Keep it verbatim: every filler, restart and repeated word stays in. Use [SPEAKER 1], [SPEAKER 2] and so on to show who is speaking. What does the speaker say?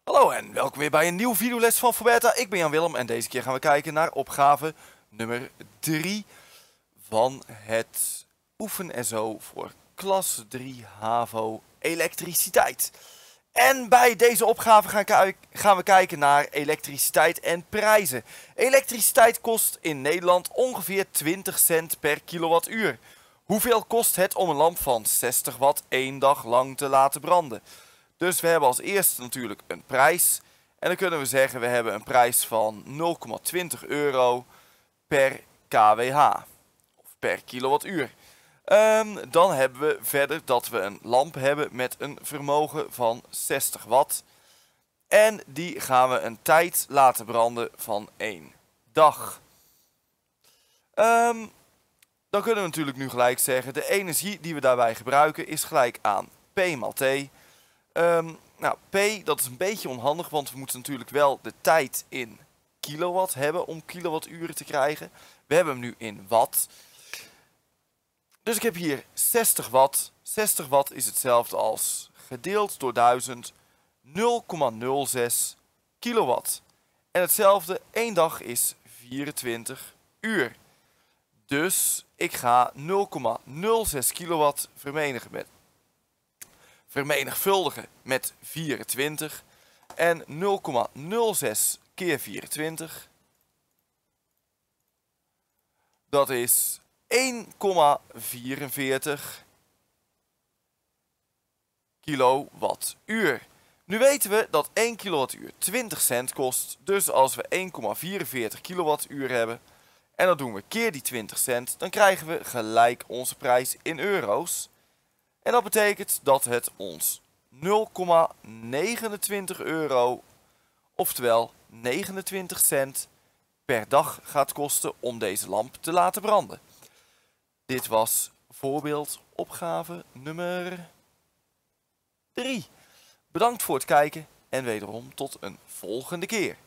[SPEAKER 1] Hallo en welkom weer bij een nieuwe videoles van Forberta. Ik ben Jan Willem en deze keer gaan we kijken naar opgave nummer drie van het oefen S O voor klas drie HAVO elektriciteit. En bij deze opgave gaan, gaan we kijken naar elektriciteit en prijzen. Elektriciteit kost in Nederland ongeveer twintig cent per kilowattuur. Hoeveel kost het om een lamp van zestig watt één dag lang te laten branden? Dus we hebben als eerste natuurlijk een prijs. En dan kunnen we zeggen we hebben een prijs van nul komma twintig euro per kWh. Of per kilowattuur. Um, dan hebben we verder dat we een lamp hebben met een vermogen van zestig watt. En die gaan we een tijd laten branden van één dag. Um, dan kunnen we natuurlijk nu gelijk zeggen, de energie die we daarbij gebruiken is gelijk aan P maal T. Um, nou, P, dat is een beetje onhandig, want we moeten natuurlijk wel de tijd in kilowatt hebben om kilowatturen te krijgen. We hebben hem nu in watt. Dus ik heb hier zestig watt. zestig watt is hetzelfde als gedeeld door duizend, nul komma nul zes kilowatt. En hetzelfde, één dag is vierentwintig uur. Dus ik ga nul komma nul zes kilowatt vermenigen met vermenigvuldigen met vierentwintig en nul komma nul zes keer vierentwintig. Dat is één komma vierenveertig kilowattuur. Nu weten we dat één kilowattuur twintig cent kost, dus als we één komma vierenveertig kilowattuur hebben en dat doen we keer die twintig cent, dan krijgen we gelijk onze prijs in euro's. En dat betekent dat het ons nul komma negenentwintig euro, oftewel negenentwintig cent per dag gaat kosten om deze lamp te laten branden. Dit was voorbeeld opgave nummer drie. Bedankt voor het kijken en wederom tot een volgende keer.